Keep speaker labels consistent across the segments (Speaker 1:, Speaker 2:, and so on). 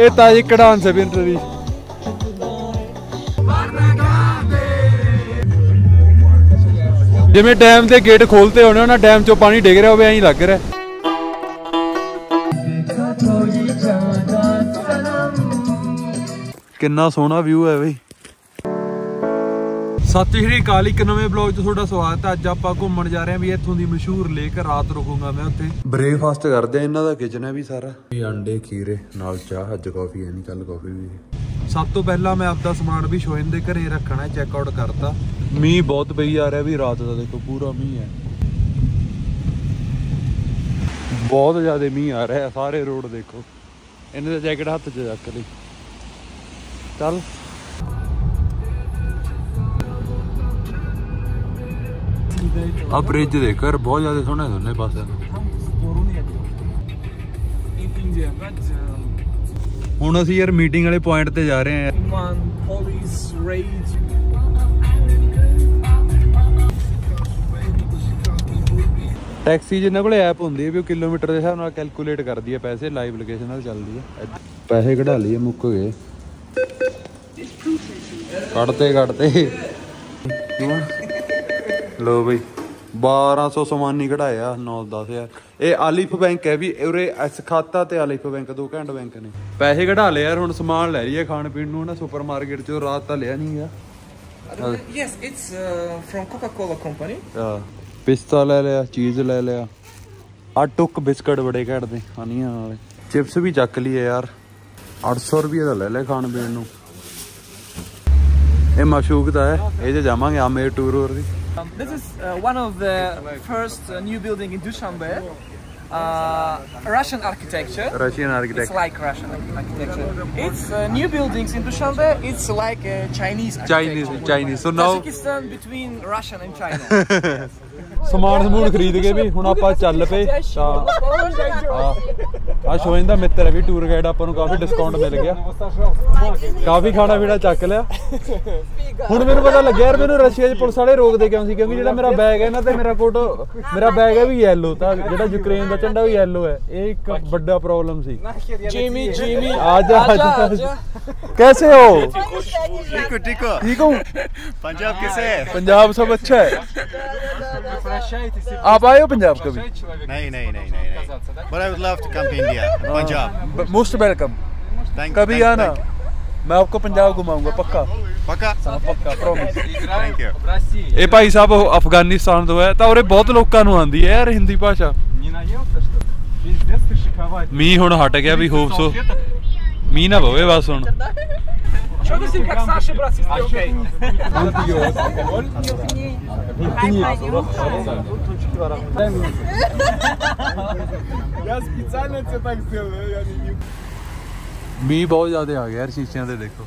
Speaker 1: ਇਹ ਤਾਂ ਇੱਕ ਡਾਂਸ ਹੈ ਵਿੰਟਰ ਦੀ। ਜਿਵੇਂ ਡੈਮ ਦੇ ਗੇਟ ਖੋਲਤੇ ਹੋਣੇ ਉਹਨਾਂ ਡੈਮ ਚੋਂ ਪਾਣੀ ਡਿੱਗ ਰਿਹਾ ਹੋਵੇ ਐਂ ਲੱਗ ਰਿਹਾ। ਕਿੰਨਾ ਸੋਹਣਾ ਵਿਊ ਹੈ ਬਈ। ਸਤਿ ਸ਼੍ਰੀ ਅਕਾਲ, ਇੱਕ ਨਵੇਂ ਬਲੌਗ 'ਚ ਤੁਹਾਡਾ ਸਵਾਗਤ ਹੈ। ਅੱਜ ਆਪਾਂ ਘੁੰਮਣ ਜਾ ਰਹੇ ਹਾਂ ਵੀ ਇੱਥੋਂ ਦੀ ਮਸ਼ਹੂਰ ਲੇਕ, ਰਾਤ ਰੁਕੂੰਗਾ ਮੈਂ ਉੱਥੇ। ਬ੍ਰੇਕਫਾਸਟ ਕਰਦੇ ਆ, ਇਹਨਾਂ ਦਾ ਕਿਚਨ ਹੈ ਵੀ ਸਾਰਾ। ਅੰਡੇ ਖੀਰੇ ਨਾਲ ਚਾਹ, ਅੱਜ ਕਾਫੀ ਹੈ ਨਹੀਂ ਕੱਲ ਕਾਫੀ ਵੀ। ਸਭ ਤੋਂ ਪਹਿਲਾਂ ਮੈਂ ਆਪਦਾ ਸਮਾਨ ਵੀ ਸ਼ੋਇਨ ਦੇ ਘਰੇ ਰੱਖਣਾ, ਚੈੱਕ ਆਊਟ ਕਰਤਾ। ਮੀਂਹ ਬਹੁਤ ਪਈ ਆ ਰਿਹਾ ਵੀ ਰਾਤ ਦਾ, ਦੇਖੋ ਪੂਰਾ ਮੀਂਹ ਹੈ, ਬਹੁਤ ਜ਼ਿਆਦਾ ਮੀਂਹ ਆ ਰਿਹਾ। ਸਾਰੇ ਰੋਡ ਦੇਖੋ, ਇਹਨਾਂ ਦਾ ਜੈਕਟ ਹੱਥ 'ਚ ਚੱਕ ਲਈ। ਚੱਲ ਆ ਬ੍ਰਿਜ ਦੇਖ ਯਾਰ, ਬਹੁਤ ਜ਼ਿਆਦਾ ਸੋਹਣਾ ਦੋਨੇ ਪਾਸੇ। ਹੁਣ ਅਸੀਂ ਯਾਰ ਮੀਟਿੰਗ ਵਾਲੇ ਪੁਆਇੰਟ ਤੇ ਜਾ ਰਹੇ ਹਾਂ। ਟੈਕਸੀ ਜਿਨ੍ਹਾਂ ਕੋਲ ਐਪ ਹੁੰਦੀ ਹੈ ਵੀ ਉਹ ਕਿਲੋਮੀਟਰ ਦੇ ਹਿਸਾਬ ਨਾਲ ਕੈਲਕੂਲੇਟ ਕਰਦੀ ਹੈ ਪੈਸੇ, ਲਾਈਵ ਲੋਕੇਸ਼ਨ ਨਾਲ ਚੱਲਦੀ ਹੈ। ਪੈਸੇ ਕਢਾ ਲਈਏ, ਮੁੱਕ ਗਏ। ਕੱਢਤੇ ਲੋ ਬਈ 1200 ਸਮਾਨੀ ਕਢਾਇਆ, 9-10 ਇਹ ਆਲਿਫ ਬੈਂਕ ਹੈ ਵੀ ਉਰੇ। ਐਸ ਖਾਤਾ ਤੇ ਆਲਿਫ ਬੈਂਕ ਦੋ ਘੈਂਟ ਬੈਂਕ ਨੇ। ਪੈਸੇ ਕਢਾ ਲਏ ਯਾਰ, ਹੁਣ ਸਮਾਨ ਲੈ ਲਈਏ ਖਾਣ ਪੀਣ ਨੂੰ ਨਾ ਸੁਪਰ ਮਾਰਕੀਟ ਚੋਂ। ਰਾਤ ਤਾਂ ਲਿਆ ਨਹੀਂ ਗਿਆ।
Speaker 2: Yes, it's from Coca-Cola company.
Speaker 1: ਪਿਸਤਾ ਲੈ ਲਿਆ, ਚੀਜ਼ ਲੈ ਲਿਆ। ਆ ਟੁੱਕ ਬਿਸਕਟ ਬੜੇ ਘੈਂਟ ਦੇ ਹਨੀਆਂ ਵਾਲੇ। ਚਿਪਸ ਵੀ ਚੱਕ ਲਈਏ ਯਾਰ, 800 ਰੁਪਏ ਦਾ ਲੈ ਲਿਆ ਖਾਣ ਪੀਣ ਨੂੰ। ਇਹ ਮਸ਼ੂਕ ਦਾ ਹੈ, ਇਹ 'ਚ ਜਾਵਾਂਗੇ ਆਮੇਰ ਟੂਰ ਹੋਰ ਦੀ।
Speaker 2: This is one of the first new building in Dushanbe. Russian architecture. It's like Russian architecture. It's new buildings in Dushanbe. It's like Chinese architecture.
Speaker 1: Chinese. So now
Speaker 2: Kazakhstan between Russian and China.
Speaker 1: ਸਮਾਨ ਸਮੂਨ ਖਰੀਦ ਕੇ ਵੀ ਹੁਣ ਆਪਾਂ ਚੱਲ ਪਏ। ਆ ਸ਼ੋਇਨ ਦਾ ਮਿੱਤਰ ਹੈ ਵੀ ਟੂਰ ਗਾਈਡ, ਆਪਾਂ ਨੂੰ ਕਾਫੀ ਡਿਸਕਾਊਂਟ ਮਿਲ ਗਿਆ, ਕਾਫੀ ਖਾਣਾ ਪੀਣਾ ਚੱਕ ਲਿਆ। ਹੁਣ ਮੈਨੂੰ ਪਤਾ ਲੱਗਿਆ ਯਾਰ, ਮੈਨੂੰ ਰਸ਼ੀਆ 'ਚ ਪੁਲਿਸ ਵਾਲੇ ਰੋਕਦੇ ਕਿਉਂ ਸੀ, ਕਿਉਂਕਿ ਜਿਹੜਾ ਮੇਰਾ ਬੈਗ ਹੈ ਨਾ ਤੇ ਮੇਰਾ ਕੋਟ, ਮੇਰਾ ਬੈਗ ਹੈ ਵੀ ਯੈਲੋ, ਤਾਂ ਜਿਹੜਾ ਯੂਕਰੇਨ ਦਾ ਝੰਡਾ ਵੀ ਯੈਲੋ ਹੈ। ਇਹ ਇੱਕ ਵੱਡਾ ਪ੍ਰੋਬਲਮ ਸੀ।
Speaker 2: Jimmy,
Speaker 1: आजा। कैसे हो?
Speaker 3: ठीक हो?
Speaker 1: ठीक हूँ।
Speaker 3: पंजाब कैसे है?
Speaker 1: पंजाब सब अच्छा है। आप आए हो पंजाब कभी?
Speaker 3: नहीं but I would love to come to India, Punjab.
Speaker 1: Most welcome. कभी आना, मैं आपको पंजाब घुमाऊंगा पक्का।
Speaker 3: पक्का
Speaker 1: प्रॉमिस।
Speaker 3: Thank you.
Speaker 1: ਇਹ ਭਾਈ ਸਾਹਿਬ ਅਫਗਾਨਿਸਤਾਨ ਤੋਂ ਹੈ, ਤਾਂ ਉਰੇ ਬਹੁਤ ਲੋਕਾਂ ਨੂੰ ਆਉਂਦੀ ਹੈ ਯਾਰ ਹਿੰਦੀ ਭਾਸ਼ਾ। ਮੀਂਹ ਹੁਣ ਹਟ ਗਿਆ ਵੀ, ਹੋਪ ਸੋ ਮੀਂਹ ਨਾ ਪਵੇ ਬਸ ਹੁਣ।
Speaker 2: Что ты с ним как старший брат, сестры, окей?
Speaker 3: Я специально это так сделал, я не...
Speaker 1: ਮੀਂਹ ਬਹੁਤ ਜ਼ਿਆਦਾ ਆ ਗਿਆ ਯਾਰ, ਸ਼ੀਸ਼ਿਆਂ ਤੇ ਦੇਖੋ।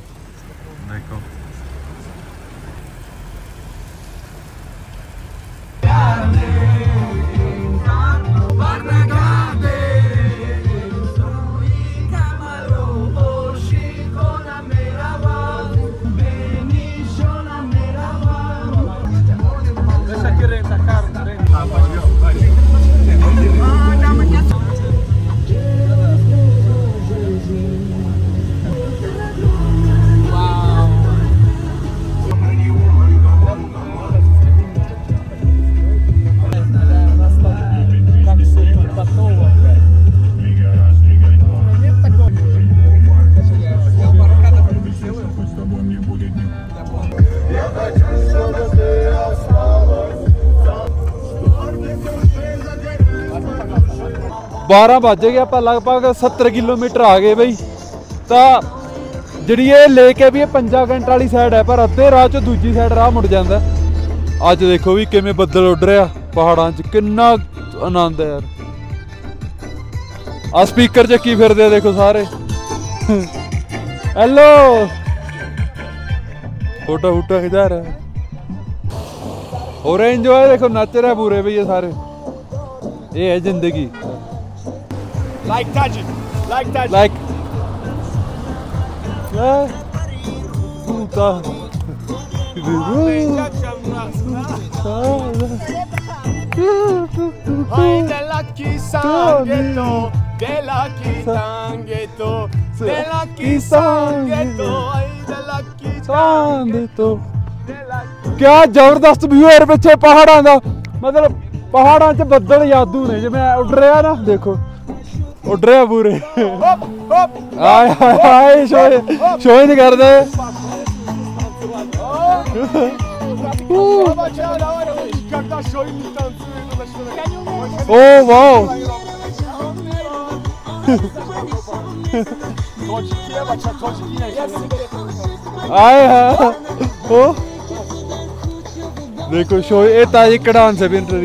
Speaker 1: बारह बज गए, आप लगभग 70 किलोमीटर आ गए बई। तो जी ये लेक है भी ये 5 घंटे वाली साइड है, पर अद्धे राह चो दूजी साइड राह मुड़ जाता। अज देखो भी किवें बदल उड़ रहा पहाड़ों च, किन्ना आनंद है यार। आ स्पीकर चक्की फिरदे देखो सारे। हेलो, फोटो खिंचा रहा और एंजॉय देखो, नच रहे पूरे भैया सारे। ये है जिंदगी।
Speaker 3: Like touch it.
Speaker 1: Like puta.
Speaker 3: Ai della chi sanghetto, della chi sanghetto,
Speaker 1: क्या जबरदस्त व्यू है पिछे पहाड़ों का मतलब पहाड़ों च बदल जादू ने जिवें उड़ रहा ना देखो उड़ रहा पूरे आए आए शो नहीं करते ओ वाओ आए ओ देखो शो ये ताजिक डांस है ट्रेडिशन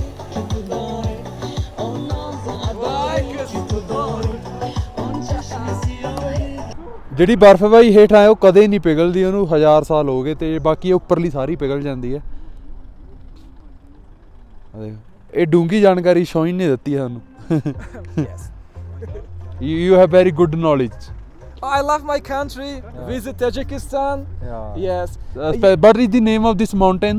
Speaker 1: ਜਿਹੜੀ ਬਰਫ਼ ਬਾਈ ਹੇਠਾਂ ਹੈ ਉਹ ਕਦੇ ਨਹੀਂ ਪਿਘਲਦੀ ਉਹਨੂੰ 1000 ਸਾਲ ਹੋ ਗਏ ਤੇ ਬਾਕੀ ਉੱਪਰਲੀ ਸਾਰੀ ਪਿਘਲ ਜਾਂਦੀ ਹੈ ਇਹ ਡੂੰਗੀ ਜਾਣਕਾਰੀ ਸ਼ੋਇਨ ਨੇ ਦਿੱਤੀ ਹੈ ਸਾਨੂੰ you have very good knowledge.
Speaker 2: I love my country. Visit Tajikistan. Yes.
Speaker 1: What is the name of this mountain?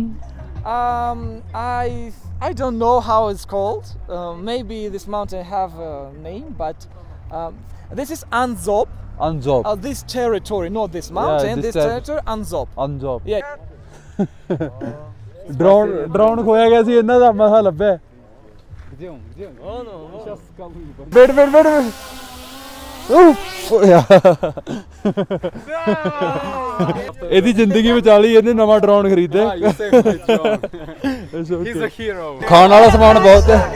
Speaker 2: I don't know how it's called. Maybe this mountain have a name, but this is Anzop.
Speaker 1: Anzop.
Speaker 2: This territory, not this mountain. This territory, Anzop.
Speaker 1: Anzop.
Speaker 2: Yeah.
Speaker 1: Drone खोया गया सी इन्ना दा मसा लब्बे Oh no. Wait. ਇਹਦੀ ਜ਼ਿੰਦਗੀ ਬਚਾ ਲਈ ਇਹਨੇ ਨਵਾਂ ਡਰੋਨ ਖਰੀਦੇ ਖਾਣ ਵਾਲਾ ਸਮਾਨ ਬਹੁਤ ਹੈ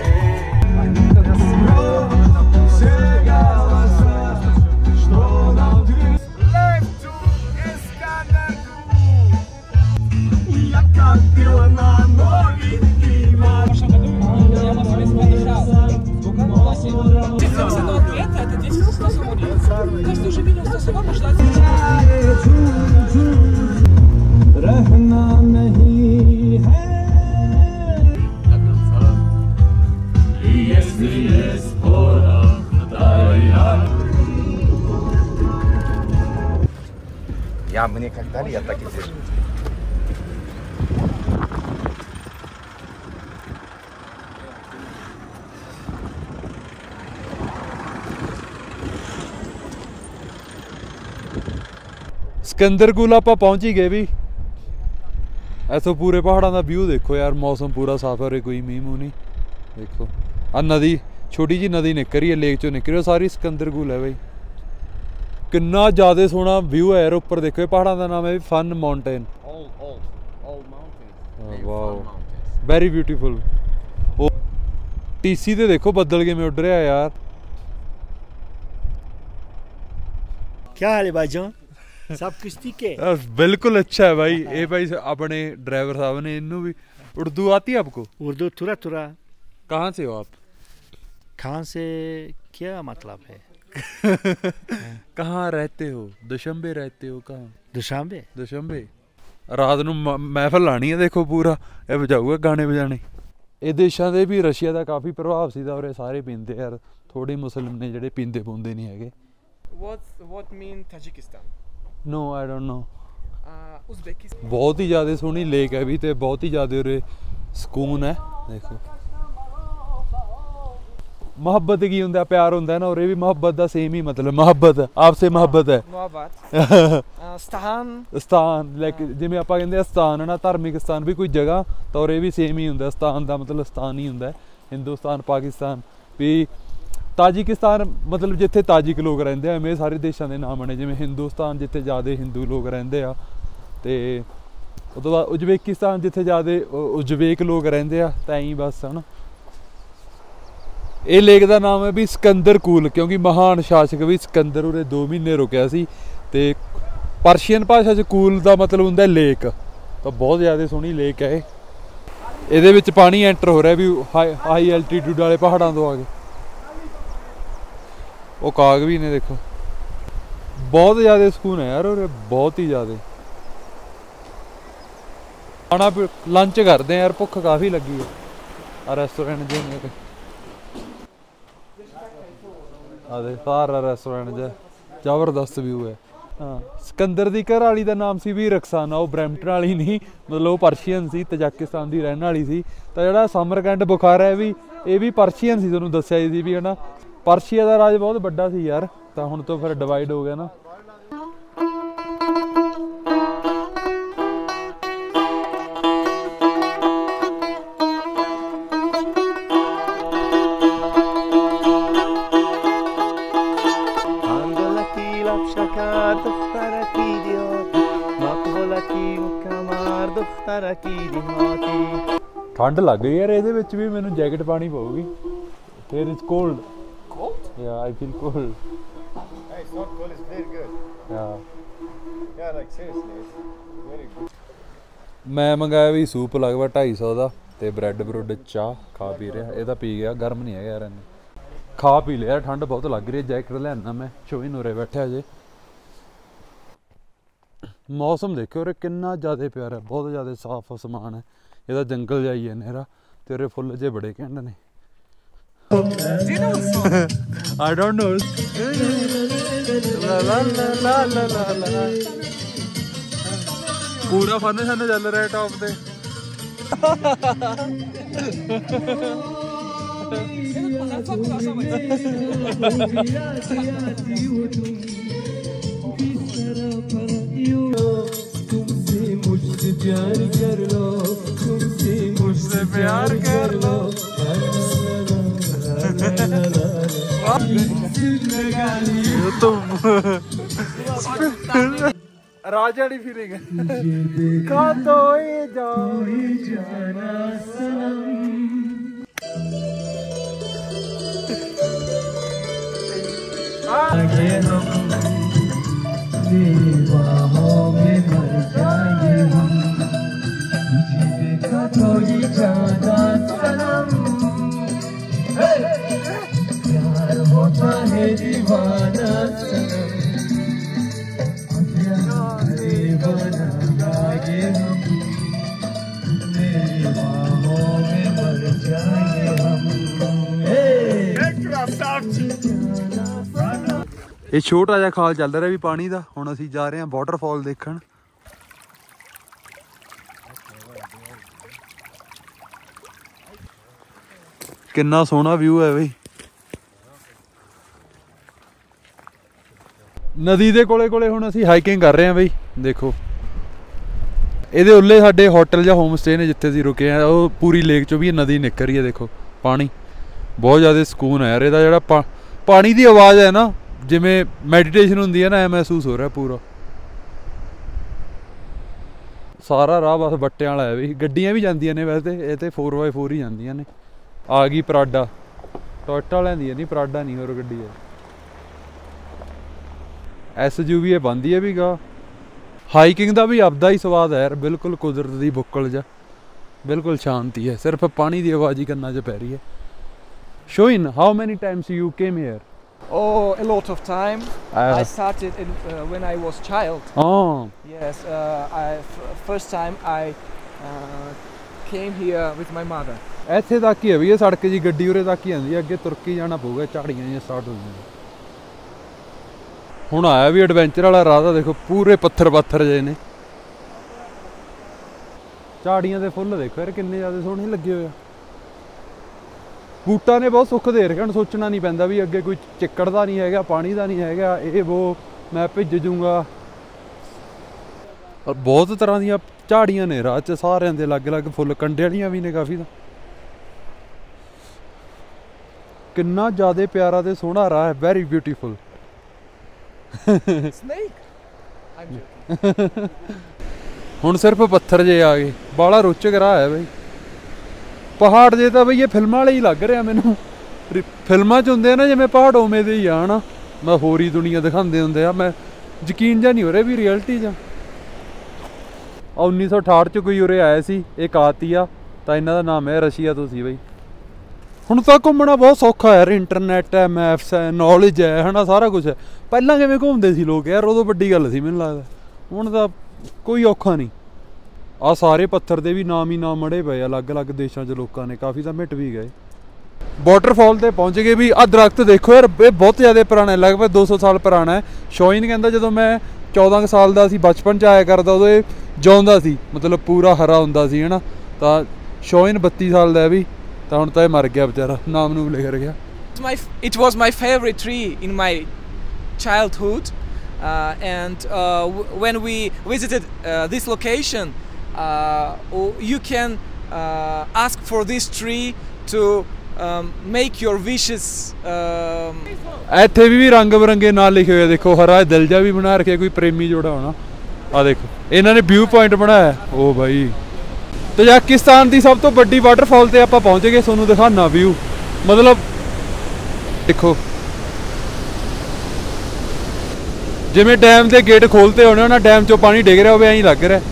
Speaker 3: Мы никогда ли я так и держу?
Speaker 1: सिकंदर कूल आप पहुंच ही गए भी ऐसो पूरे पहाड़ों का व्यू देखो यार मौसम पूरा साफ है कोई मींह मूंह नहीं देखो आ नदी छोटी जी नदी निकल रही है लेक चो निकल रही है सारी सिकंदर कूल है भाई कितना ज़्यादा सोहना व्यू है यार ऊपर देखो पहाड़ों का नाम है फन माउंटेन वाह वेरी ब्यूटीफुल टीसी ते देखो बदल के में उड़ रहा है यार
Speaker 4: क्या हाल है भाईजान सब कुछ ठीक है
Speaker 1: बिल्कुल अच्छा है भाई ये भाई अपने ड्राइवर साहब ने इन्हों भी उर्दू आती है आपको
Speaker 4: उर्दू थोड़ा थोड़ा
Speaker 1: कहाँ से हो आप
Speaker 4: कहाँ से क्या मतलब है
Speaker 1: कहाँ रहते हो दुशंबे रहते हो कहाँ
Speaker 4: दुशांबे
Speaker 1: दुशंबे रात ਨੂੰ महफिल लानी है देखो पूरा ये बजाऊगा गाने बजाने ਇਹ ਦੇਸ਼ਾਂ ਦੇ ਵੀ ਰਸ਼ੀਆ ਦਾ ਕਾਫੀ ਪ੍ਰਭਾਵ ਸੀ ਦਾ ਉਰੇ ਸਾਰੇ ਪੀਂਦੇ ਯਾਰ ਥੋੜੇ ਮੁਸਲਿਮ ਨੇ ਜਿਹੜੇ ਪੀਂਦੇ ਪੁੰਦੇ ਨਹੀਂ ਹੈਗੇ
Speaker 2: What mean Tajikistan?
Speaker 1: No I don't know
Speaker 2: Uzbekistan
Speaker 1: ਬਹੁਤ ਹੀ ਜ਼ਿਆਦਾ ਸੋਹਣੀ ਲੇਕ ਹੈ ਵੀ ਤੇ ਬਹੁਤ ਹੀ ਜ਼ਿਆਦਾ ਉਰੇ ਸਕੂਨ ਹੈ ਦੇਖੋ मोहब्बत की होंगे प्यार होंगे ना और ये भी मोहब्बत का सेम ही मतलब मोहब्बत आपसे मोहब्बत है स्थान लाइक जिवें आपां कहंदे स्थान है ना धार्मिक स्थान भी कोई जगह तो और ये भी सेम ही होंगे स्थान का मतलब स्थान ही होंगे हिंदुस्तान पाकिस्तान भी ताजिकिस्तान मतलब जिथे ताजिक लोग रहिंदे आ इवें सारे देशों के नाम ने जिवें हिंदुस्तान जिथे ज़्यादा हिंदू लोग रहिंदे आ ते उस तों बाद उज्बेकिस्तान जिथे ज़्यादा उज्बेक लोग रहिंदे आ तां ही बस है ना ਇਹ ਲੇਕ ਦਾ ਨਾਮ ਹੈ ਵੀ ਸਿਕੰਦਰ ਕੂਲ ਕਿਉਂਕਿ ਮਹਾਨ ਸ਼ਾਸਕ ਵੀ ਸਿਕੰਦਰ ਉਰੇ 2 ਮਹੀਨੇ ਰੁਕਿਆ ਸੀ ਤੇ ਪਰਸ਼ੀਅਨ ਭਾਸ਼ਾ 'ਚ ਕੂਲ ਦਾ ਮਤਲਬ ਹੁੰਦਾ ਲੇਕ ਤਾਂ ਬਹੁਤ ਜ਼ਿਆਦਾ ਸੋਹਣੀ ਲੇਕ ਹੈ ਇਹਦੇ ਵਿੱਚ ਪਾਣੀ ਐਂਟਰ ਹੋ ਰਿਹਾ ਵੀ ਹਾਈ ਐਲਟੀਟਿਊਡ ਵਾਲੇ ਪਹਾੜਾਂ ਤੋਂ ਆ ਕੇ ਉਹ ਕਾਗ ਵੀ ਨੇ ਦੇਖੋ ਬਹੁਤ ਜ਼ਿਆਦਾ ਸਕੂਨ ਹੈ ਯਾਰ ਉਰੇ ਬਹੁਤ ਹੀ ਜ਼ਿਆਦਾ ਖਾਣਾ ਲੰਚ ਕਰਦੇ ਆ ਯਾਰ ਭੁੱਖ ਕਾਫੀ ਲੱਗੀ ਹੈ ਆ ਰੈਸਟੋਰੈਂਟ ਜੇ ਨੇ ਆਦੇ ਸਾਰਾ ਰੈਸਟੋਰੈਂਟ ਜ ਜ਼ਬਰਦਸਤ ਵਿਊ ਹੈ ਹਾਂ ਸਿਕੰਦਰ ਦੀ ਘਰ ਵਾਲੀ ਦਾ ਨਾਮ ਸੀ ਵੀ ਰਕਸਾਨਾ ਉਹ ਬਰੈਂਪਟਨ ਵਾਲੀ ਨਹੀਂ ਮਤਲਬ ਉਹ ਪਰਸ਼ੀਅਨ ਸੀ ਤਜਾਕਿਸਤਾਨ ਦੀ ਰਹਿਣ ਵਾਲੀ ਸੀ ਤਾਂ ਜਿਹੜਾ ਸਮਰਕੰਡ ਬੁਖਾਰਾ ਹੈ ਵੀ ਇਹ ਵੀ ਪਰਸ਼ੀਅਨ ਸੀ ਤੁਹਾਨੂੰ ਦੱਸਿਆ ਸੀ ਵੀ ਹੈ ਨਾ ਪਰਸ਼ੀਆ ਦਾ ਰਾਜ ਬਹੁਤ ਵੱਡਾ ਸੀ ਯਾਰ ਤਾਂ ਹੁਣ ਤੋਂ ਫਿਰ ਡਿਵਾਈਡ ਹੋ ਗਿਆ ਨਾ। ਠੰਡ ਲੱਗ ਗਈ ਯਾਰ ਇਹਦੇ ਵਿੱਚ ਵੀ, ਮੈਨੂੰ ਜੈਕਟ ਪਾਣੀ ਪਊਗੀ। ਫਿਰ it's cold. Cold? Yeah I feel cold.
Speaker 3: It's not cold, it's very good. Yeah, like seriously, it's very good.
Speaker 1: ਮੈਂ ਮੰਗਾਇਆ ਵੀ ਸੂਪ ਲਗਭਗ 250 ਦਾ ਤੇ ਬ੍ਰੈਡ ਬਰੁੱਡ, ਚਾਹ ਖਾ ਪੀ ਰਿਹਾ। ਇਹਦਾ ਪੀ ਗਿਆ, ਗਰਮ ਨਹੀਂ ਹੈਗਾ ਯਾਰ ਇਹਨੇ। ਖਾ ਪੀ ਲਿਆ, ਠੰਡ ਬਹੁਤ ਲੱਗ ਰਹੀ ਹੈ। ਜੈਕਟ ਲੈਣਾ ਮੈਂ, ਸ਼ੋਇਨ ਉਰੇ ਬੈਠਿਆ ਜੇ। ਮੌਸਮ ਦੇਖੋ ਉਰੇ ਕਿੰਨਾ ਜ਼ਿਆਦਾ ਪਿਆਰਾ, ਬਹੁਤ ਜ਼ਿਆਦਾ ਸਾਫ਼ ਅਸਮਾਨ ਹੈ। ਇਹਦਾ ਜੰਗਲ ਜਾਈ ਹੈ ਨੇਰਾ, ਤੇ ਉਰੇ ਫੁੱਲ ਜੇ ਬੜੇ ਘੈਂਟ ਨੇ। I don't know. La la la la la la la. ਪੂਰਾ ਫਨ ਸਾਨੂੰ ਚੱਲ ਰਿਹਾ ਟੌਪ ਤੇ। प्यार कर लो तुम राजाड़ी फीलिंग खा तो जाना आगे हम दीवाहों में मर जाएंगे हम, देखा तो ये जाना सनम, प्यार होता है दीवाना सनम, दीवाना आगे हम, तेरी बाहों में मर जाएंगे हम। ਇਹ ਛੋਟਾ ਜਿਹਾ ਖਾਲ ਚੱਲ ਰਿਹਾ ਵੀ ਪਾਣੀ ਦਾ। ਹੁਣ ਅਸੀਂ ਜਾ ਰਹੇ ਹਾਂ ਵਾਟਰਫਾਲ ਦੇਖਣ। ਕਿੰਨਾ ਸੋਹਣਾ ਵਿਊ ਹੈ ਬਈ। ਨਦੀ ਦੇ ਕੋਲੇ ਕੋਲੇ ਹੁਣ ਅਸੀਂ ਹਾਈਕਿੰਗ ਕਰ ਰਹੇ ਹਾਂ ਬਈ। ਦੇਖੋ ਇਹਦੇ ਉੱਲੇ ਸਾਡੇ ਹੋਟਲ ਜਾਂ ਹੋਮ ਸਟੇ ਨੇ ਜਿੱਥੇ ਅਸੀਂ ਰੁਕੇ ਆ। ਉਹ ਪੂਰੀ ਲੇਕ ਚੋਂ ਵੀ ਨਦੀ ਨਿਕਲ ਰਹੀ ਹੈ। ਦੇਖੋ ਪਾਣੀ ਬਹੁਤ ਜ਼ਿਆਦਾ ਸਕੂਨ ਹੈ ਯਾਰ। ਇਹਦਾ ਜਿਹੜਾ ਪਾਣੀ ਦੀ ਆਵਾਜ਼ ਹੈ ਨਾ, ਜਿਵੇਂ ਮੈਡੀਟੇਸ਼ਨ ਹੁੰਦੀ ਹੈ ਨਾ, ਐ ਮਹਿਸੂਸ ਹੋ ਰਿਹਾ ਪੂਰਾ। ਸਾਰਾ ਰਾਹ ਬਸ ਬੱਟਿਆਂ ਵਾਲਾ ਹੈ ਵੀ। ਗੱਡੀਆਂ ਵੀ ਜਾਂਦੀਆਂ ਨੇ ਵੈਸੇ ਇਹ ਤੇ 4x4 ਹੀ ਜਾਂਦੀਆਂ ਨੇ। ਆ ਗਈ ਪਰਾਡਾ, ਟੋਇਟਾ ਵਾਲਿਆਂ ਦੀ ਹੈ ਨਹੀਂ, ਪਰਾਡਾ ਨਹੀਂ ਹੋਰ ਗੱਡੀ ਹੈ। SUV ਇਹ ਬਣਦੀ ਹੈ ਵੀ ਗਾ। ਹਾਈਕਿੰਗ ਦਾ ਵੀ ਆਪਦਾ ਹੀ ਸਵਾਦ ਹੈ ਯਾਰ, ਬਿਲਕੁਲ ਕੁਦਰਤ ਦੀ ਬੁੱਕਲ ਜਾ, ਬਿਲਕੁਲ ਸ਼ਾਂਤੀ ਹੈ। ਸਿਰਫ ਪਾਣੀ ਦੀ ਆਵਾਜ਼ ਹੀ ਕੰਨਾਂ 'ਚ ਪੈ ਰਹੀ ਹੈ। Shoin, how many times you came here?
Speaker 2: Oh, a lot of time. I started when I was child.
Speaker 1: Oh.
Speaker 2: Yes, first time I came here with my mother.
Speaker 1: ਇੱਥੇ ਤੱਕ ਹੀ ਹੈ ਵੀ ਇਹ ਸੜਕ ਜੀ, ਗੱਡੀ ਉਰੇ ਤੱਕ ਹੀ ਆਉਂਦੀ ਹੈ। ਅੱਗੇ ਤੁਰ ਕੇ ਜਾਣਾ ਪਊਗਾ, ਝਾੜੀਆਂ ਜਿਹੀਆਂ ਸਟਾਰਟ ਹੋ ਜਾਂਦੀਆਂ। ਹੁਣ ਆਇਆ ਵੀ ਐਡਵੈਂਚਰ ਵਾਲਾ ਰਾਹ ਦਾ। ਦੇਖੋ ਪੂਰੇ ਪੱਥਰ ਜਿਹੇ ਨੇ। ਝਾੜੀਆਂ ਦੇ ਫੁੱਲ ਦੇਖੋ ਯਾਰ ਕਿੰਨੇ ਜ਼ਿਆਦਾ ਸੋਹਣੇ ਲੱਗੇ ਹੋਏ ਆ। ਬੂਟਾਂ ਨੇ ਬਹੁਤ ਸੁੱਖ ਦੇ ਰੱਖਿਆ। ਹੁਣ ਸੋਚਣਾ ਨਹੀਂ ਪੈਂਦਾ ਵੀ ਅੱਗੇ ਕੋਈ ਚਿੱਕੜ ਦਾ ਨਹੀਂ ਹੈਗਾ, ਪਾਣੀ ਦਾ ਨਹੀਂ ਹੈਗਾ, ਇਹ ਉਹ ਮੈਂ ਭਿੱਜ ਜੂੰਗਾ। ਔਰ ਬਹੁਤ ਤਰ੍ਹਾਂ ਦੀਆਂ ਝਾੜੀਆਂ ਨੇ ਰਾਹ 'ਚ, ਸਾਰਿਆਂ ਦੇ ਅਲੱਗ-ਅਲੱਗ ਫੁੱਲ, ਕੰਡੇ ਵਾਲੀਆਂ ਵੀ ਨੇ ਕਾਫੀ। ਦਾ ਕਿੰਨਾ ਜ਼ਿਆਦਾ ਪਿਆਰਾ ਤੇ ਸੋਹਣਾ ਰਾਹ ਹੈ। Very beautiful. ਹੁਣ ਸਿਰਫ ਪੱਥਰ ਜੇ ਆ ਗਏ। ਬਾਲਾ ਰੋਚਕ ਰਾਹ ਹੈ ਬਈ। ਪਹਾੜ ਜੇ ਤਾਂ ਬਈ ਇਹ ਫਿਲਮਾਂ ਵਾਲੇ ਹੀ ਲੱਗ ਰਿਹਾ ਮੈਨੂੰ। ਫਿਲਮਾਂ 'ਚ ਹੁੰਦੇ ਆ ਨਾ ਜਿਵੇਂ ਪਹਾੜ, ਉਵੇਂ ਦੇ ਹੀ ਆ ਨਾ। ਮੈਂ ਹੋਰ ਹੀ ਦੁਨੀਆ ਦਿਖਾਉਂਦੇ ਹੁੰਦੇ ਆ। ਮੈਂ ਯਕੀਨ ਜਿਹਾ ਨਹੀਂ ਹੋ ਰਿਹਾ ਵੀ ਰਿਐਲਿਟੀ 'ਚ 1968 'ਚ ਕੋਈ ਉਰੇ ਆਇਆ ਸੀ, ਇਹ ਕਾਤੀਆ ਤਾਂ ਇਹਨਾਂ ਦਾ ਨਾਮ ਹੈ, ਰਸ਼ੀਆ ਤੋਂ ਸੀ ਬਈ। ਹੁਣ ਤਾਂ ਘੁੰਮਣਾ ਬਹੁਤ ਸੌਖਾ ਯਾਰ। ਇੰਟਰਨੈਟ ਹੈ, ਮੈਪਸ ਹੈ, ਨੌਲੇਜ ਹੈ, ਹੈ ਨਾ, ਸਾਰਾ ਕੁਛ ਹੈ। ਪਹਿਲਾਂ ਕਿਵੇਂ ਘੁੰਮਦੇ ਸੀ ਲੋਕ ਯਾਰ, ਉਦੋਂ ਵੱਡੀ ਗੱਲ ਸੀ ਮੈਨੂੰ ਲੱਗਦਾ। ਹੁਣ ਤਾਂ ਕੋਈ ਔਖਾ ਨਹੀਂ। ਆਹ ਸਾਰੇ ਪੱਥਰ ਦੇ ਵੀ ਨਾਮ ਹੀ ਨਾਮ ਮੜੇ ਪਏ ਅਲੱਗ-ਅਲੱਗ ਦੇਸ਼ਾਂ 'ਚ ਲੋਕਾਂ ਨੇ। ਕਾਫੀ ਤਾਂ ਮਿਟ ਵੀ ਗਏ। ਵਾਟਰਫਾਲ ਤੇ ਪਹੁੰਚ ਗਏ ਵੀ। ਆਹ ਦਰਖਤ ਦੇਖੋ ਯਾਰ, ਇਹ ਬਹੁਤ ਜ਼ਿਆਦਾ ਪੁਰਾਣਾ ਹੈ, ਲਗਭਗ 200 ਸਾਲ ਪੁਰਾਣਾ ਹੈ। ਸ਼ੋਇਨ ਕਹਿੰਦਾ ਜਦੋਂ ਮੈਂ 14 ਸਾਲ ਦਾ ਸੀ, ਬਚਪਨ 'ਚ ਆਇਆ ਕਰਦਾ, ਉਦੋਂ ਇਹ ਜਿਉਂਦਾ ਸੀ, ਮਤਲਬ ਪੂਰਾ ਹਰਾ ਹੁੰਦਾ ਸੀ, ਹੈ ਨਾ। ਤਾਂ ਸ਼ੋਇਨ 32 ਸਾਲ ਦਾ ਵੀ, ਤਾਂ ਹੁਣ ਤਾਂ ਇਹ ਮਰ ਗਿਆ ਵਿਚਾਰਾ, ਨਾਮ ਨੂੰ ਲਿਖ ਰਿਹਾ।
Speaker 2: It was my favorite tree in my childhood, and when we visited this location, you can ask for this tree to make your wishes.
Speaker 1: ਇੱਥੇ ਵੀ ਰੰਗ ਬਰੰਗੇ ਨਾਂ ਲਿਖੇ ਹੋਏ ਦੇਖੋ, ਹਰਾ ਦਿਲ ਜਾ ਵੀ ਬਣਾ ਰੱਖਿਆ, ਕੋਈ ਪ੍ਰੇਮੀ ਜੋੜਾ ਹੋਣਾ। ਆ ਦੇਖੋ ਇਹਨਾਂ ਨੇ ਵਿਊ ਪੁਆਇੰਟ ਬਣਾਇਆ। ਉਹ ਬਾਈ ਤਜਾਕਿਸਤਾਨ ਦੀ ਸਭ ਤੋਂ ਵੱਡੀ ਵਾਟਰਫਾਲ ਤੇ ਆਪਾਂ ਪਹੁੰਚ ਗਏ, ਤੁਹਾਨੂੰ ਦਿਖਾਣਾ ਵਿਊ। ਮਤਲਬ ਦੇਖੋ ਜਿਵੇਂ ਡੈਮ ਦੇ ਗੇਟ ਖੋਲਤੇ ਹੋਣੇ ਨਾ, ਡੈਮ ਚੋਂ ਪਾਣੀ ਡਿੱਗ ਰਿਹਾ ਹੋਵੇ, ਐਂ ਲੱਗ ਰਿਹਾ।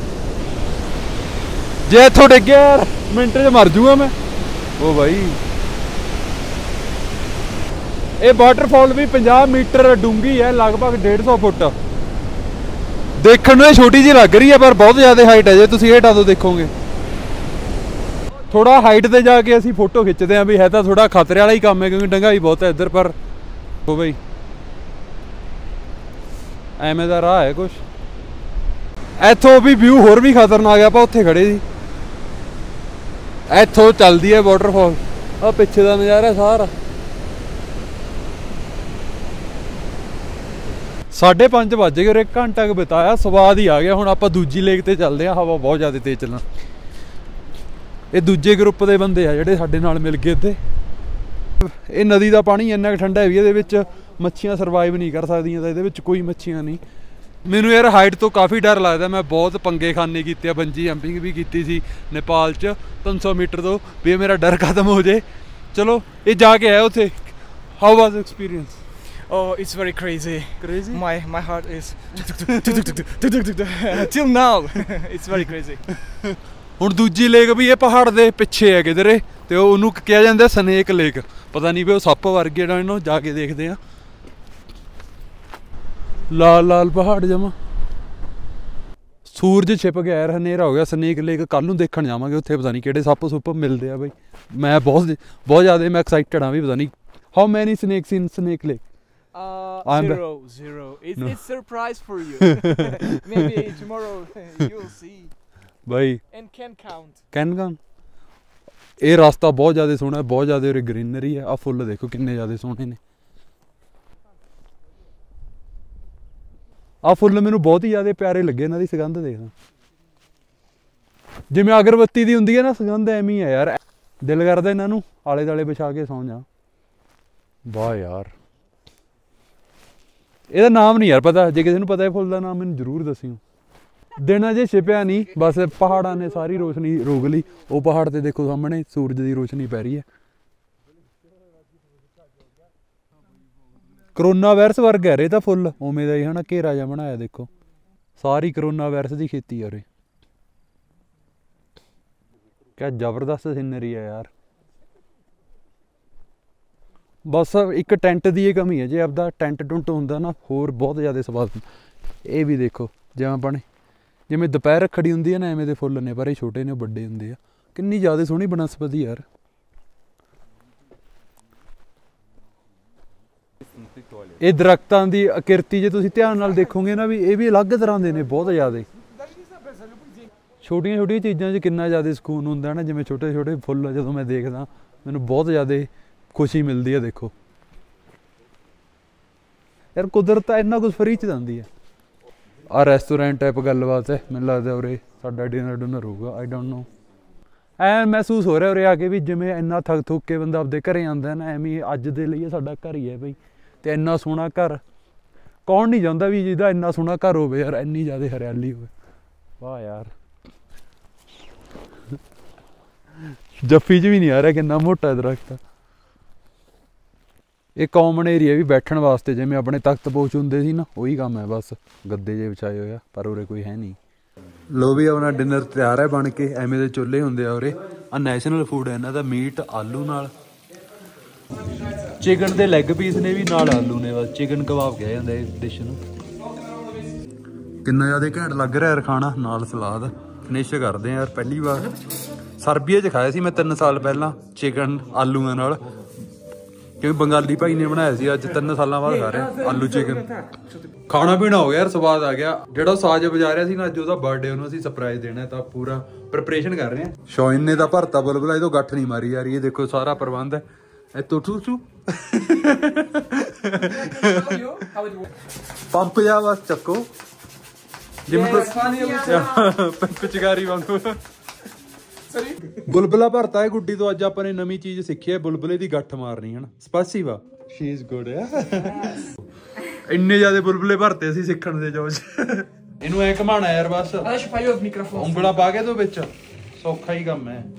Speaker 1: ਜੇ ਇੱਥੋਂ ਡਿੱਗਿਆ ਯਾਰ ਮਿੰਟ 'ਚ ਮਰ ਜੂਗਾ ਮੈਂ। ਉਹ ਬਾਈ ਇਹ ਵਾਟਰਫਾਲ ਵੀ 50 ਮੀਟਰ ਡੂੰਘੀ ਹੈ, ਲਗਭਗ 150 ਫੁੱਟ। ਦੇਖਣ ਨੂੰ ਇਹ ਛੋਟੀ ਜਿਹੀ ਲੱਗ ਰਹੀ ਹੈ ਪਰ ਬਹੁਤ ਜ਼ਿਆਦਾ ਹਾਈਟ ਹੈ। ਜੇ ਤੁਸੀਂ ਹੇਠਾਂ ਤੋਂ ਦੇਖੋਗੇ, ਥੋੜਾ ਹਾਈਟ ਤੇ ਜਾ ਕੇ ਅਸੀਂ ਫੋਟੋ ਖਿੱਚਦੇ ਆਂ ਵੀ ਹੈ ਤਾਂ ਥੋੜਾ ਖਤਰੇ ਵਾਲਾ ਹੀ ਕੰਮ ਹੈ, ਕਿਉਂਕਿ ਡੰਗਾਈ ਬਹੁਤ ਹੈ ਇੱਧਰ। ਪਰ ਉਹ ਬਈ ਐਵੇਂ ਦਾ ਰਾਹ ਹੈ ਕੁਛ। ਇੱਥੋਂ ਵੀ ਵਿਊ ਹੋਰ ਵੀ ਖਤਰਨਾਕ ਆ। ਆਪਾਂ ਉੱਥੇ ਖੜੇ ਸੀ, ਇੱਥੋਂ ਚੱਲਦੀ ਹੈ ਵਾਟਰਫਾਲ। ਆ ਪਿੱਛੇ ਦਾ ਨਜ਼ਾਰਾ ਸਾਰਾ। 5:30 ਵੱਜ ਗਏ, 1 ਘੰਟਾ ਕੁ ਬਿਤਾਇਆ, ਸਵਾਦ ਹੀ ਆ ਗਿਆ। ਹੁਣ ਆਪਾਂ ਦੂਜੀ ਲੇਕ ਤੇ ਚੱਲਦੇ ਹਾਂ। ਹਵਾ ਬਹੁਤ ਜ਼ਿਆਦਾ ਤੇਜ਼ ਚੱਲਣ। ਇਹ ਦੂਜੇ ਗਰੁੱਪ ਦੇ ਬੰਦੇ ਆ ਜਿਹੜੇ ਸਾਡੇ ਨਾਲ ਮਿਲ ਗਏ ਇੱਥੇ। ਇਹ ਨਦੀ ਦਾ ਪਾਣੀ ਇੰਨਾ ਕੁ ਠੰਡਾ ਹੈ ਵੀ ਇਹਦੇ ਵਿੱਚ ਮੱਛੀਆਂ ਸਰਵਾਈਵ ਨਹੀਂ ਕਰ ਸਕਦੀਆਂ, ਤਾਂ ਇਹਦੇ ਵਿੱਚ ਕੋਈ ਮੱਛੀਆਂ ਨਹੀਂ। ਮੈਨੂੰ ਯਾਰ ਹਾਈਟ ਤੋਂ ਕਾਫੀ ਡਰ ਲੱਗਦਾ। ਮੈਂ ਬਹੁਤ ਪੰਗੇ ਖਾਨੇ ਕੀਤੇ ਆ, ਬੰਜੀ ਜੰਪਿੰਗ ਵੀ ਕੀਤੀ ਸੀ ਨੇਪਾਲ 'ਚ 300 ਮੀਟਰ ਤੋਂ, ਵੀ ਮੇਰਾ ਡਰ ਖਤਮ ਹੋ ਜੇ। ਚਲੋ ਇਹ ਜਾ ਕੇ ਆਇਆ ਉੱਥੇ। How was experience?
Speaker 2: Oh, it's very crazy. Crazy? My heart is till now. It's very crazy.
Speaker 1: ਹੁਣ ਦੂਜੀ ਲੇਕ ਵੀ ਇਹ ਪਹਾੜ ਦੇ ਪਿੱਛੇ ਹੈ ਕਿਧਰੇ, ਤੇ ਉਹਨੂੰ ਕਿਹਾ ਜਾਂਦਾ ਸਨੇਕ ਲੇਕ। ਪਤਾ ਨਹੀਂ ਵੀ ਉਹ ਸੱਪ ਵਰਗੇ ਨਾ, ਇਹਨੂੰ ਜਾ ਕੇ ਦੇਖਦੇ ਆ। ਲਾਲ ਲਾਲ ਪਹਾੜ ਜਮਾ। ਸੂਰਜ ਛਿਪ ਗਿਆ ਯਾਰ, ਹਨੇਰਾ ਹੋ ਗਿਆ। ਸਨੇਕ ਲੇਕ ਕੱਲ ਨੂੰ ਦੇਖਣ ਜਾਵਾਂਗੇ। ਉੱਥੇ ਪਤਾ ਨਹੀਂ ਕਿਹੜੇ ਸੱਪ ਸੁੱਪ ਮਿਲਦੇ ਆ ਬਈ। ਮੈਂ ਬਹੁਤ ਜ਼ਿਆਦਾ ਮੈਂ ਐਕਸਾਈਟਡ ਹਾਂ ਵੀ ਪਤਾ ਨਹੀਂ how many snakes in snake lake.
Speaker 2: Zero. It's surprise for you. Maybe tomorrow you'll see.
Speaker 1: ਬਾਈ
Speaker 2: And can count.
Speaker 1: ਇਹ ਰਸਤਾ ਬਹੁਤ ਜ਼ਿਆਦਾ ਸੋਹਣਾ, ਬਹੁਤ ਜ਼ਿਆਦਾ ਉਰੇ ਗ੍ਰੀਨਰੀ ਹੈ। ਆ ਫੁੱਲ ਦੇਖੋ ਕਿੰਨੇ ਜ਼ਿਆਦਾ ਸੋਹਣੇ ਨੇ। ਆ ਫੁੱਲ ਮੈਨੂੰ ਬਹੁਤ ਹੀ ਜ਼ਿਆਦਾ ਪਿਆਰੇ ਲੱਗੇ। ਇਹਨਾਂ ਦੀ ਸੁਗੰਧ ਦੇਖਦਾ ਜਿਵੇਂ ਅਗਰਬੱਤੀ ਦੀ ਹੁੰਦੀ ਹੈ ਨਾ, ਸੁਗੰਧ ਐਵੇਂ ਹੀ ਹੈ ਯਾਰ। ਦਿਲ ਕਰਦਾ ਇਹਨਾਂ ਨੂੰ ਆਲੇ ਦੁਆਲੇ ਵਿਛਾ ਕੇ ਸੌਂ ਜਾ। ਵਾਹ ਯਾਰ, ਇਹਦਾ ਨਾਮ ਨਹੀਂ ਯਾਰ ਪਤਾ। ਜੇ ਕਿਸੇ ਨੂੰ ਪਤਾ ਹੈ ਫੁੱਲ ਦਾ ਨਾਮ ਮੈਨੂੰ ਜ਼ਰੂਰ ਦੱਸਿਓ। ਦਿਨ ਅਜੇ ਛਿਪਿਆ ਨਹੀਂ, ਬਸ ਪਹਾੜਾਂ ਨੇ ਸਾਰੀ ਰੋਸ਼ਨੀ ਰੋਕ ਲਈ। ਉਹ ਪਹਾੜ ਤੇ ਦੇਖੋ ਸਾਹਮਣੇ ਸੂਰਜ ਦੀ ਰੋਸ਼ਨੀ ਪੈ ਰਹੀ ਹੈ। ਕਰੋਨਾ ਵਾਇਰਸ ਵਰਗਾ ਇਹ ਤਾਂ ਫੁੱਲ ਉਵੇਂ ਦਾ ਹੀ ਹੈ ਨਾ, ਘੇਰਾ ਜਿਹਾ ਬਣਾਇਆ ਦੇਖੋ। ਸਾਰੀ ਕਰੋਨਾ ਵਾਇਰਸ ਦੀ ਖੇਤੀ ਆ ਉਰੇ। ਕਿਆ ਜ਼ਬਰਦਸਤ ਸੀਨਰੀ ਹੈ ਯਾਰ। ਬਸ ਇੱਕ ਟੈਂਟ ਦੀ ਇਹ ਕਮੀ ਹੈ। ਜੇ ਆਪਦਾ ਟੈਂਟ ਟੁੰਟ ਹੁੰਦਾ ਨਾ, ਹੋਰ ਬਹੁਤ ਜ਼ਿਆਦਾ ਸਵਾਦ। ਇਹ ਵੀ ਦੇਖੋ ਜਿਵੇਂ ਆਪਣੇ ਜਿਵੇਂ ਦੁਪਹਿਰ ਖੜੀ ਹੁੰਦੀ ਹੈ ਨਾ, ਐਵੇਂ ਦੇ ਫੁੱਲ ਨੇ, ਪਰ ਇਹ ਛੋਟੇ ਨੇ, ਵੱਡੇ ਹੁੰਦੇ ਆ। ਕਿੰਨੀ ਜ਼ਿਆਦਾ ਸੋਹਣੀ ਬਨਸਪਤੀ ਯਾਰ। ਇਹ ਦਰਖਤਾਂ ਦੀ ਆਕ੍ਰਿਤੀ ਜੇ ਤੁਸੀਂ ਧਿਆਨ ਨਾਲ ਦੇਖੋਗੇ ਨਾ, ਵੀ ਇਹ ਵੀ ਅਲੱਗ ਤਰ੍ਹਾਂ ਦੇ ਨੇ ਬਹੁਤ ਜ਼ਿਆਦਾ। ਛੋਟੀਆਂ ਛੋਟੀਆਂ ਚੀਜ਼ਾਂ 'ਚ ਕਿੰਨਾ ਜ਼ਿਆਦਾ ਸਕੂਨ ਹੁੰਦਾ ਨਾ। ਜਿਵੇਂ ਛੋਟੇ ਛੋਟੇ ਫੁੱਲ ਜਦੋਂ ਮੈਂ ਦੇਖਦਾ, ਮੈਨੂੰ ਬਹੁਤ ਜ਼ਿਆਦਾ ਖੁਸ਼ੀ ਮਿਲਦੀ ਹੈ। ਦੇਖੋ ਯਾਰ, ਕੁਦਰਤ ਇੰਨਾ ਕੁਛ ਫਰੀ 'ਚ ਦਿੰਦੀ ਹੈ। ਆ ਰੈਸਟੋਰੈਂਟ ਟਾਈਪ ਗੱਲਬਾਤ ਹੈ। ਮੈਨੂੰ ਲੱਗਦਾ ਉਰੇ ਸਾਡਾ ਡਿਨਰ ਹੋਊਗਾ। I don't know. ਐਂ ਮਹਿਸੂਸ ਹੋ ਰਿਹਾ ਉਰੇ ਆ ਕੇ ਵੀ ਜਿਵੇਂ ਇੰਨਾ ਥੱਕ ਥੁੱਕ ਕੇ ਬੰਦਾ ਆਪਦੇ ਘਰੇ ਆਉਂਦਾ ਨਾ, ਐਵੇਂ ਅੱਜ ਦੇ ਲਈ ਸਾਡਾ ਘਰ ਹੀ ਹੈ ਬਈ। ਤੇ ਇੰਨਾ ਸੋਹਣਾ ਘਰ ਕੌਣ ਨਹੀਂ ਚਾਹੁੰਦਾ ਵੀ ਜਿਹਦਾ ਇੰਨਾ ਸੋਹਣਾ ਘਰ ਹੋਵੇ ਯਾਰ, ਇੰਨੀ ਜ਼ਿਆਦਾ ਹਰਿਆਲੀ ਹੋਵੇ। ਵਾਹ ਯਾਰ, ਜੱਫੀ 'ਚ ਵੀ ਨਹੀਂ ਆ ਰਿਹਾ ਕਿੰਨਾ ਮੋਟਾ ਦਰਖਤ। ਇਹ ਕਾਮਨ ਏਰੀਆ ਵੀ ਬੈਠਣ ਵਾਸਤੇ, ਜਿਵੇਂ ਆਪਣੇ ਤਖਤ ਪੋਸ਼ ਹੁੰਦੇ ਸੀ ਨਾ, ਉਹੀ ਕੰਮ ਹੈ। ਬਸ ਗੱਦੇ ਜਿਹੇ ਵਿਛਾਏ ਹੋਏ ਆ, ਪਰ ਉਰੇ ਕੋਈ ਹੈ ਨਹੀਂ। ਲੋ ਵੀ ਆਪਣਾ ਡਿਨਰ ਤਿਆਰ ਹੈ ਬਣ ਕੇ। ਐਵੇਂ ਦੇ ਚੁੱਲ੍ਹੇ ਹੁੰਦੇ ਆ ਉਰੇ। ਆ ਨੈਸ਼ਨਲ ਫੂਡ ਹੈ ਇਹਨਾਂ ਦਾ। ਮੀਟ ਆਲੂ ਨਾਲ, ਚਿਕਨ ਦੇ ਲੈਗ ਪੀਸ ਨੇ ਵੀ ਨਾਲ ਆਲੂ ਨੇ। ਬਸ ਚਿਕਨ ਕਬਾਬ ਕਿਹਾ ਜਾਂਦਾ ਇਸ ਡਿਸ਼ ਨੂੰ। ਕਿੰਨਾ ਜ਼ਿਆਦਾ ਘੈਂਟ ਲੱਗ ਰਿਹਾ ਯਾਰ ਖਾਣਾ, ਨਾਲ ਸਲਾਦ। ਫਿਨਿਸ਼ ਕਰਦੇ ਆ ਯਾਰ। ਪਹਿਲੀ ਵਾਰ ਸਰਬੀਆ 'ਚ ਖਾਇਆ ਸੀ ਮੈਂ 3 ਸਾਲ ਪਹਿਲਾਂ ਚਿਕਨ ਆਲੂਆਂ ਨਾਲ, ਕਿਉਂਕਿ ਬੰਗਾਲੀ ਭਾਈ ਨੇ ਬਣਾਇਆ ਸੀ। ਅੱਜ 3 ਸਾਲਾਂ ਬਾਅਦ ਖਾ ਰਹੇ ਆਲੂ ਚਿਕਨ। ਖਾਣਾ ਪੀਣਾ ਹੋ ਗਿਆ ਯਾਰ, ਸਵਾਦ ਆ ਗਿਆ। ਜਿਹੜਾ ਸਾਜ ਵਜਾ ਰਿਹਾ ਸੀ ਨਾ, ਅੱਜ ਉਹਦਾ ਬਰਥਡੇ, ਉਹਨੂੰ ਅਸੀਂ ਸਰਪ੍ਰਾਈਜ਼ ਦੇਣਾ, ਤਾਂ ਪੂਰਾ ਪ੍ਰਿਪਰੇਸ਼ਨ ਕਰ ਰਹੇ ਹਾਂ। ਸ਼ੌਇਨ ਨੇ ਤਾਂ ਭਰਤਾ ਬੁਲਬੁਲਾ, ਇਹ ਤੋਂ ਗੱਠ ਨਹੀਂ ਮਾਰੀ ਯਾਰ। ਇਹ ਦੇਖੋ ਸਾਰਾ ਪ੍ਰਬੰਧ ਹੈ। ਇਹ ਟੂਟੂ ਪੰਪ ਜਾ ਬਸ ਚੱਕੋ ਜਿਵੇਂ ਪਿਚਕਾਰੀ ਵਾਂਗੂ ਬੁਲਬੁਲਾ ਭਰਤਾ ਹੈ ਗੁੱਡੀ ਤੋਂ। ਅੱਜ ਆਪਾਂ ਨੇ ਨਵੀਂ ਚੀਜ਼ ਸਿੱਖੀ ਹੈ, ਬੁਲਬੁਲੇ ਦੀ ਗੱਠ ਮਾਰਨੀ ਹਨ। ਸਪਾਸੀਵਾ, ਸ਼ੀ ਇਜ਼ ਗੁੱਡ। ਇੰਨੇ ਜ਼ਿਆਦਾ ਬੁਲਬੁਲੇ ਭਰਤੇ ਅਸੀਂ ਸਿੱਖਣ ਦੇ ਜੋਸ਼। ਇਹਨੂੰ ਐ ਘਮਾਣਾ ਯਾਰ ਬਸ, ਉਂਗਲਾ ਪਾ ਕੇ ਤੋਂ ਵਿੱਚ, ਸੌਖਾ ਹੀ ਕੰਮ ਹੈ।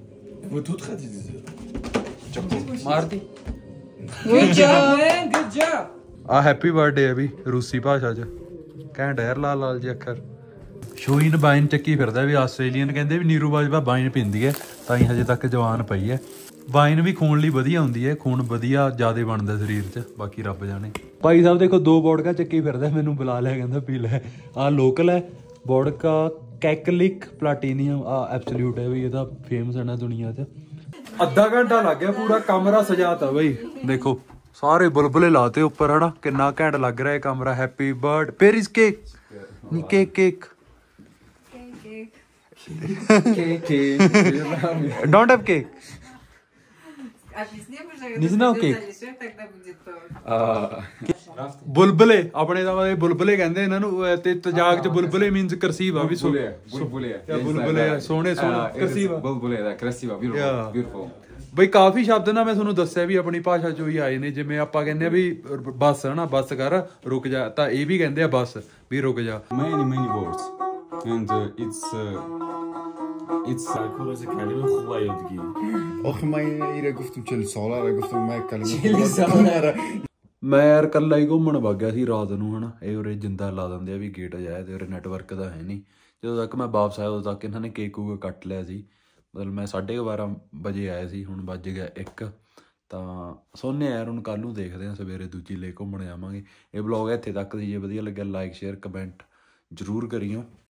Speaker 1: ਮਾਰਤੀ।
Speaker 2: Good job, man. Good job.
Speaker 1: ਆ ਹੈਪੀ ਬਰਥਡੇ ਹੈ ਵੀ ਰੂਸੀ ਭਾਸ਼ਾ ਚ। ਘੈਂਟ ਯਾਰ, ਲਾਲ ਲਾਲ ਜਿਹੇ ਅੱਖਰ। ਸ਼ੋਇਨ ਬਾਈਨ ਚੱਕੀ ਫਿਰਦਾ ਵੀ। ਆਸਟ੍ਰੇਲੀਅਨ ਕਹਿੰਦੇ ਵੀ ਨੀਰੂ ਬਾਜਵਾ ਬਾਈਨ ਪੀਂਦੀ ਹੈ ਤਾਂ ਹੀ ਹਜੇ ਤੱਕ ਜਵਾਨ ਪਈ ਹੈ। ਵਾਈਨ ਵੀ ਖੂਨ ਲਈ ਵਧੀਆ ਹੁੰਦੀ ਹੈ, ਖੂਨ ਵਧੀਆ ਜ਼ਿਆਦਾ ਬਣਦਾ ਸਰੀਰ 'ਚ, ਬਾਕੀ ਰੱਬ ਜਾਣੇ। ਭਾਈ ਸਾਹਿਬ ਦੇਖੋ 2 ਵੋਡਕਾ ਚੱਕੀ ਫਿਰਦਾ, ਮੈਨੂੰ ਬੁਲਾ ਲਿਆ, ਕਹਿੰਦਾ ਪੀ ਲੈ। ਆਹ ਲੋਕਲ ਹੈ ਵੋਡਕਾ ਕੈਕਲਿਕ ਪਲਾਟੀਨੀਅਮ, ਆ ਐਬਸੋਲਿਊਟ ਹੈ ਵੀ, ਇਹਦਾ ਫੇਮਸ ਹੈ ਨਾ ਦੁਨੀਆ 'ਚ। ਅੱਧਾ ਘੰਟਾ ਲੱਗ ਗਿਆ, ਪੂਰਾ ਕਮਰਾ ਸਜਾਤਾ ਬਈ। ਦੇਖੋ ਸਾਰੇ ਬੁਲਬੁਲੇ ਲਾਤੇ ਉੱਪਰ, ਹਨਾ ਕਿੰਨਾ ਘੈਂਟ ਲੱਗ ਰਿਹਾ ਇਹ ਕਮਰਾ। ਹੈਪੀ ਬਰਥ ਪੇਰ is cake, cake cake don't have cake. Не знал cake. बुलबुले अपने दा बुलबुले कहंदे इन्हां नूं, ते तजाक च बुलबुले मींस करसीव आ भी। बुलबुले सोहणे सोहणे करसीव,
Speaker 5: बुलबुले दा करसीव, beautiful।
Speaker 1: ਬਈ ਕਾਫੀ ਸ਼ਬਦ ਨਾ ਮੈਂ ਤੁਹਾਨੂੰ ਦੱਸਿਆ ਵੀ ਆਪਣੀ ਭਾਸ਼ਾ ਚੋਂ ਹੀ ਆਏ ਨੇ। ਜਿਵੇਂ ਆਪਾਂ ਕਹਿੰਦੇ ਆ ਵੀ ਬੱਸ ਹੈ ਨਾ, ਬੱਸ ਕਰ ਰੁਕ ਜਾ, ਤਾਂ ਇਹ ਵੀ ਕਹਿੰਦੇ ਆ ਬੱਸ ਵੀ ਰੁਕ ਜਾ।
Speaker 5: many words and it's
Speaker 4: كل كلمة خوبة يدقي.
Speaker 3: أخي ما إذا قفتم تشيل سولار قفتم ما كلمة
Speaker 1: ਮੈਂ ਯਾਰ ਕੱਲਾ ਹੀ ਘੁੰਮਣ ਵਗ ਗਿਆ ਸੀ ਰਾਤ ਨੂੰ, ਹਨਾ ਇਹ ਉਰੇ ਜਿੰਦਾ ਲਾ ਦਿੰਦੇ ਆ ਵੀ ਗੇਟ ਜਾਇਆ ਤੇ ਉਰੇ ਨੈਟਵਰਕ ਦਾ ਹੈ ਨਹੀਂ। ਜਦੋਂ ਤੱਕ ਮੈਂ ਵਾਪਸ ਆਇਆ ਉਦੋਂ ਤੱਕ ਇਹਨਾਂ ਨੇ ਕੇਕ ਕੂਕ ਕੱਟ ਲਿਆ ਸੀ। ਮਤਲਬ ਮੈਂ 12:30 ਵਜੇ ਆਇਆ ਸੀ, ਹੁਣ ਵੱਜ ਗਿਆ 1। ਤਾਂ ਸੋਨੇ ਯਾਰ ਹੁਣ ਕੱਲ੍ਹ ਨੂੰ ਦੇਖਦੇ ਹਾਂ, ਸਵੇਰੇ ਦੂਜੀ ਲੈ ਘੁੰਮਣ ਜਾਵਾਂਗੇ। ਇਹ ਵਲੌਗ ਇੱਥੇ ਤੱਕ ਸੀ। ਜੇ ਵਧੀਆ ਲੱਗਿਆ ਲਾਈਕ ਸ਼ੇਅਰ ਕਮੈਂਟ ਜ਼ਰੂਰ ਕਰਿਓ।